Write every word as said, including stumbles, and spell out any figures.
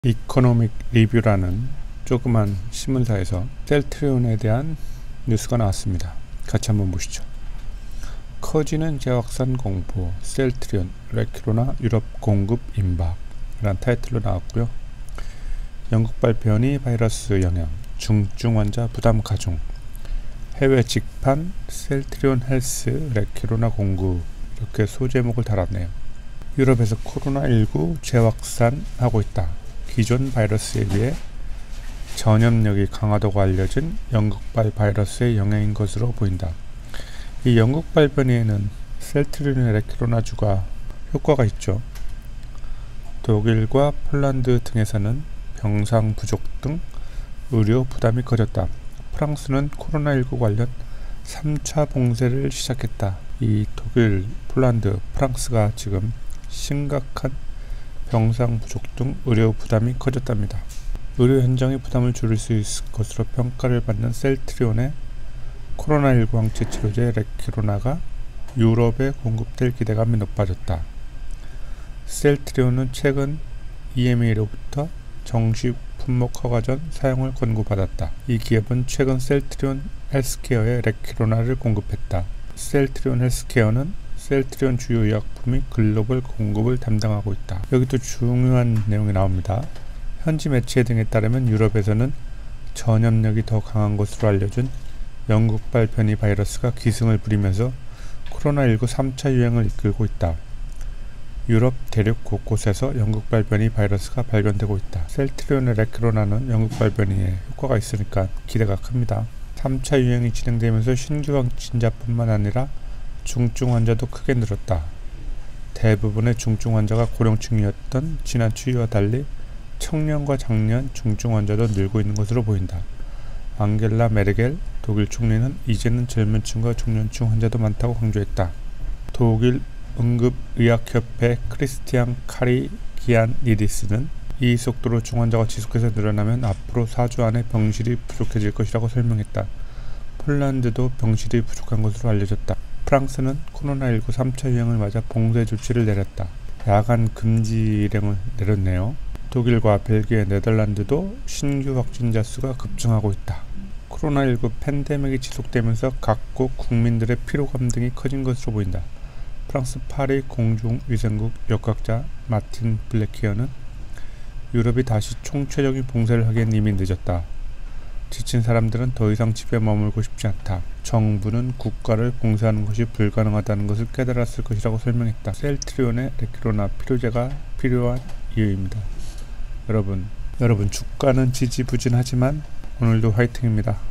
이코노믹 리뷰라는 조그만 신문사에서 셀트리온에 대한 뉴스가 나왔습니다. 같이 한번 보시죠. 커지는 재확산 공포, 셀트리온, 레큐로나 유럽 공급 임박 이란 타이틀로 나왔고요. 영국 발표니 바이러스 영향, 중증 환자 부담 가중, 해외 직판 셀트리온 헬스 레큐로나 공급, 이렇게 소제목을 달았네요. 유럽에서 코로나십구 재확산하고 있다. 기존 바이러스에 비해 전염력이 강하다고 알려진 영국발 바이러스의 영향인 것으로 보인다. 이 영국발 변이에는 셀트리온 레큐로나주가 효과가 있죠. 독일과 폴란드 등에서는 병상 부족 등 의료 부담이 커졌다. 프랑스는 코로나십구 관련 삼 차 봉쇄를 시작했다. 이 독일, 폴란드, 프랑스가 지금 심각한 병상 부족 등 의료 부담이 커졌답니다. 의료 현장의 부담을 줄일 수 있을 것으로 평가를 받는 셀트리온의 코로나십구 항체 치료제 레큐로나가 유럽에 공급될 기대감이 높아졌다. 셀트리온은 최근 이엠에이로부터 정식 품목 허가 전 사용을 권고받았다. 이 기업은 최근 셀트리온 헬스케어에 레큐로나를 공급했다. 셀트리온 헬스케어는 셀트리온 주요 의약품이 글로벌 공급을 담당하고 있다. 여기도 중요한 내용이 나옵니다. 현지 매체 등에 따르면 유럽에서는 전염력이 더 강한 것으로 알려진 영국발 변이 바이러스가 기승을 부리면서 코로나십구 삼 차 유행을 이끌고 있다. 유럽 대륙 곳곳에서 영국발 변이 바이러스가 발견되고 있다. 셀트리온의 레큐로나는 영국발 변이에 효과가 있으니까 기대가 큽니다. 삼 차 유행이 진행되면서 신규 확진자뿐만 아니라 중증 환자도 크게 늘었다. 대부분의 중증 환자가 고령층이었던 지난 추이와 달리 청년과 장년 중증 환자도 늘고 있는 것으로 보인다. 앙겔라 메르켈 독일 총리는 이제는 젊은 층과 중년층 환자도 많다고 강조했다. 독일 응급의학협회 크리스티안 카리기안니디스는 이 속도로 중환자가 지속해서 늘어나면 앞으로 사 주 안에 병실이 부족해질 것이라고 설명했다. 폴란드도 병실이 부족한 것으로 알려졌다. 프랑스는 코로나십구 삼 차 유행을 맞아 봉쇄 조치를 내렸다. 야간 금지 일행을 내렸네요. 독일과 벨기에, 네덜란드도 신규 확진자 수가 급증하고 있다. 코로나십구 팬데믹이 지속되면서 각국 국민들의 피로감 등이 커진 것으로 보인다. 프랑스 파리 공중위생국 역학자 마틴 블레키어는 유럽이 다시 총체적인 봉쇄를 하기엔 이미 늦었다. 지친 사람들은 더 이상 집에 머물고 싶지 않다. 정부는 국가를 봉쇄하는 것이 불가능하다는 것을 깨달았을 것이라고 설명했다. 셀트리온의 레큐로나 필요제가 필요한 이유입니다. 여러분, 여러분 주가는 지지부진하지만 오늘도 화이팅입니다.